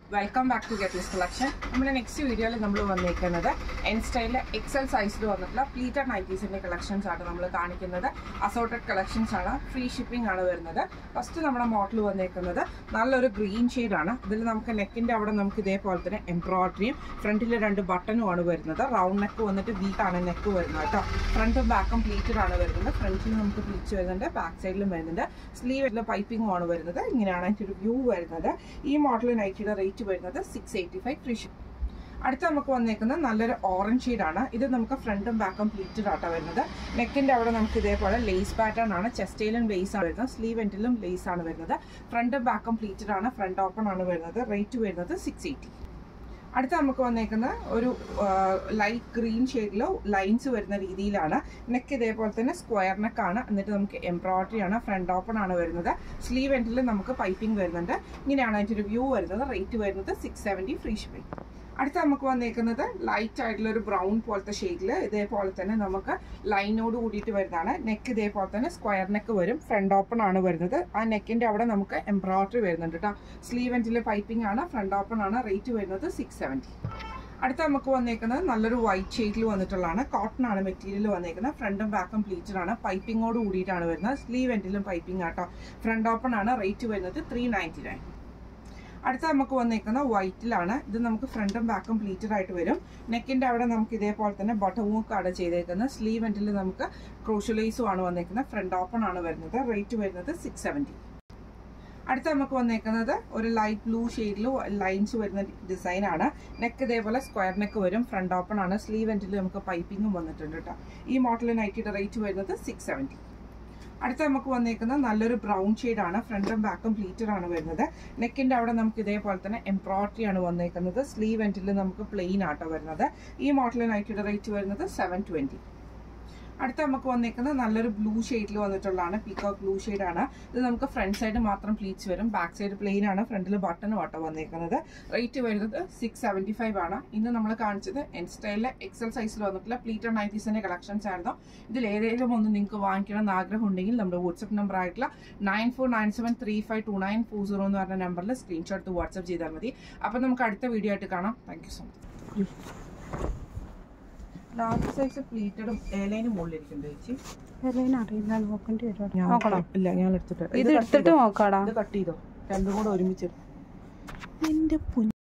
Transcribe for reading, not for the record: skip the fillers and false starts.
Welcome back to Getlis collection. നമ്മുടെ next വീഡിയോയിൽ നമ്മൾ വന്നിരിക്കുന്നത് എൻ സ്റ്റൈലിലെ എക്സൽ സൈസിൽ വന്നിട്ടുള്ള പ്ലീറ്റഡ് നൈറ്റീസിന്റെ കളക്ഷൻസ് ആണ് നമ്മൾ കാണിക്കുന്നത്. അസോർട്ടഡ് കളക്ഷൻസ് ആണ്, ഫ്രീ ഷിപ്പിംഗ് ആണ് വരുന്നത്. ഫസ്റ്റ് നമ്മുടെ മോഡൽ വന്നിരിക്കുന്നത് നല്ലൊരു ഗ്രീൻ ഷെയ്ഡാണ്. ഇതിൽ നമുക്ക് നെക്കിന്റെ അവിടെ നമുക്ക് ഇതേപോലെ തന്നെ എംബ്രോയിഡറിയും ഫ്രണ്ടിൽ 2 ബട്ടണും ആണ് വരുന്നത്. റൗണ്ട് നെക്ക് വന്നിട്ട് വീക്കാണ് നെക്ക് വരുന്നത് കേട്ടോ. ഫ്രണ്ടും ബാക്കും പ്ലീറ്റഡ് ആണ് വരുന്നത്. ഫ്രണ്ടിൽ നമുക്ക് പ്ലീറ്റ് വരുന്നുണ്ട്, ബാക്ക് സൈഡിലും വരുന്നുണ്ട്. സ്ലീവിൽ പൈപ്പിംഗും ആണ് വരുന്നത്. ഇങ്ങനെയാണ് അതിൻ്റെ ഒരു വ്യൂ വരുന്നത്. ഈ മോഡൽ നൈറ്റിയുടെ റേറ്റ് വരുന്നത് 685 ഫ്രീ ഷിപ്പ്. അടുത്ത നമുക്ക് വന്നേക്കുന്നത് നല്ലൊരു ഓറഞ്ച് ഷെയ്ഡാണ്. ഇത് നമുക്ക് ഫ്രണ്ടും ബാക്കും പ്ലീറ്റഡ് ആട്ടോ വരുന്നത്. നെക്കിന്റെ അവിടെ നമുക്ക് ഇതേപോലെ ലേസ് പാറ്റേൺ ആണ്. ചെസ്റ്റയിലും ലേസ് ആണ് വരുന്നത്, സ്ലീവ് എൻഡിലും ലേസ് ആണ് വരുന്നത്. ഫ്രണ്ടും ബാക്കും പ്ലീറ്റഡ് ആണ്, ഫ്രണ്ട് ഓപ്പൺ ആണ് വരുന്നത്. റേറ്റ് വരുന്നത് 680. അടുത്ത നമുക്ക് വന്നേക്കുന്ന ഒരു ലൈറ്റ് ഗ്രീൻ ഷെയ്ഡിലോ ലൈൻസ് വരുന്ന രീതിയിലാണ്. നെക്ക് ഇതേപോലെ തന്നെ സ്ക്വയർ നെക്കാണ്. എന്നിട്ട് നമുക്ക് എംബ്രോയിഡറി ആണ്, ഫ്രണ്ട് ഓപ്പൺ ആണ് വരുന്നത്. സ്ലീവ് എൻഡിൽ നമുക്ക് പൈപ്പിംഗ് വരുന്നുണ്ട്. ഇങ്ങനെയാണ് അതിൻ്റെ ഒരു വ്യൂ വരുന്നത്. റേറ്റ് വരുന്നത് 670 ഫ്രീ ഷിപ്പിംഗ്. അടുത്ത നമുക്ക് വന്നേക്കുന്നത് ലൈറ്റ് ആയിട്ടുള്ള ഒരു ബ്രൗൺ പോലത്തെ ഷെയ്ഡിൽ ഇതേപോലെ തന്നെ നമുക്ക് ലൈനോട് കൂടിയിട്ട് വരുന്നതാണ്. നെക്ക് ഇതേപോലെ തന്നെ സ്ക്വയർ നെക്ക് വരും, ഫ്രണ്ട് ഓപ്പൺ ആണ് വരുന്നത്. ആ നെക്കിന്റെ അവിടെ നമുക്ക് എംബ്രോയിഡറി വരുന്നുണ്ട് കേട്ടോ. സ്ലീവ് എൻഡിൽ പൈപ്പിംഗ് ആണ്, ഫ്രണ്ട് ഓപ്പൺ ആണ്. റേറ്റ് വരുന്നത് 670. അടുത്ത നമുക്ക് വന്നേക്കുന്നത് നല്ലൊരു വൈറ്റ് ഷെയ്ഡിൽ വന്നിട്ടുള്ളതാണ്. കോട്ടൺ ആണ് മെറ്റീരിയൽ വന്നേക്കുന്നത്. ഫ്രണ്ടും ബാക്കും പ്ലീറ്റഡ് ആണ്, പൈപ്പിങ്ങോട് കൂടിയിട്ടാണ് വരുന്നത്. സ്ലീവ് എൻഡിലും പൈപ്പിംഗ് ആട്ടോ, ഫ്രണ്ട് ഓപ്പൺ ആണ്. റേറ്റ് വരുന്നത് 399. അടുത്ത നമുക്ക് വന്നേക്കുന്ന വൈറ്റിലാണ്. ഇത് നമുക്ക് ഫ്രണ്ടും ബാക്കും പ്ലീറ്റഡ് ആയിട്ട് വരും. നെക്കിന്റെ അവിടെ നമുക്ക് ഇതേപോലെ തന്നെ ബട്ടൺ വർക്ക് ആണ് ചെയ്തേക്കുന്നത്. സ്ലീവ് എൻഡിൽ നമുക്ക് ക്രോഷ്യലേസും ആണ് വന്നേക്കുന്നത്. ഫ്രണ്ട് ഓപ്പൺ ആണ് വരുന്നത്. റേറ്റ് വരുന്നത് 670. അടുത്ത നമുക്ക് വന്നേക്കുന്നത് ഒരു ലൈറ്റ് ബ്ലൂ ഷെയ്ഡിൽ ലൈൻസ് വരുന്ന ഡിസൈൻ ആണ്. നെക്ക് ഇതേപോലെ സ്ക്വയർ നെക്ക് വരും, ഫ്രണ്ട് ഓപ്പൺ ആണ്. സ്ലീവ് എൻഡിൽ നമുക്ക് പൈപ്പിങ്ങും വന്നിട്ടുണ്ട് കേട്ടോ. ഈ മോഡൽ നൈറ്റിയുടെ റേറ്റ് വരുന്നത് 670. അടുത്ത നമുക്ക് വന്നേക്കുന്നത് നല്ലൊരു ബ്രൗൺ ഷെയ്ഡാണ്. ഫ്രണ്ടും ബാക്കും പ്ലീറ്റഡ് ആണ് വരുന്നത്. നെക്കിന്റെ അവിടെ നമുക്ക് ഇതേപോലെ തന്നെ എംബ്രോയിഡറി ആണ് വന്നേക്കുന്നത്. സ്ലീവ് എൻഡിൽ നമുക്ക് പ്ലെയിൻ ആട്ടോ വരുന്നത്. ഈ മോഡൽ നൈറ്റിയുടെ റേറ്റ് വരുന്നത് 720. അടുത്ത നമുക്ക് വന്നേക്കുന്നത് നല്ലൊരു ബ്ലൂ ഷെയ്ഡിൽ വന്നിട്ടുള്ളതാണ്. പീകോക്ക് ബ്ലൂ ഷെയ്ഡാണ്. ഇത് നമുക്ക് ഫ്രണ്ട് സൈഡ് മാത്രം പ്ലീറ്റ്സ് വരും, ബാക്ക് സൈഡ് പ്ലെയിൻ ആണ്. ഫ്രണ്ടിൽ ബട്ടൺ ആട്ടോ വന്നേക്കുന്നത്. റേറ്റ് വരുന്നത് 675 ആണ്. ഇന്ന് നമ്മൾ കാണിച്ചത് എൻ സ്റ്റൈലിലെ എക്സൽ സൈസിൽ വന്നിട്ടുള്ള പ്ലീറ്റഡ് നൈറ്റീസിന്റെ കളക്ഷൻസ് ആയിരുന്നു. ഇതിൽ ഏതെങ്കിലും ഒന്ന് നിങ്ങൾക്ക് വാങ്ങിക്കണം എന്ന് ആഗ്രഹം ഉണ്ടെങ്കിൽ നമ്മുടെ വാട്സ്ആപ്പ് നമ്പർ ആയിട്ടുള്ള 9497352940 എന്ന് പറഞ്ഞ നമ്പറിൽ സ്ക്രീൻഷോട്ട് വാട്സ്ആപ്പ് ചെയ്താൽ മതി. അപ്പം നമുക്ക് അടുത്ത വീഡിയോ ആയിട്ട് കാണാം. Thank you so much. Large size പ്ലീറ്റഡും എയർലൈനും മുകളിലിരിക്കുന്നുണ്ട് ചേച്ചി. എയർലൈൻ അറിയില്ല, നോക്കേണ്ടി വരും. ഇല്ല, ഞാൻ എടുത്തിട്ട് ഇത് എടുത്തിട്ട് നോക്കാടാ. ഇത് കട്ട് ചെയ്തോ, രണ്ടും കൂടെ ഒരുമിച്ച്. എന്റെ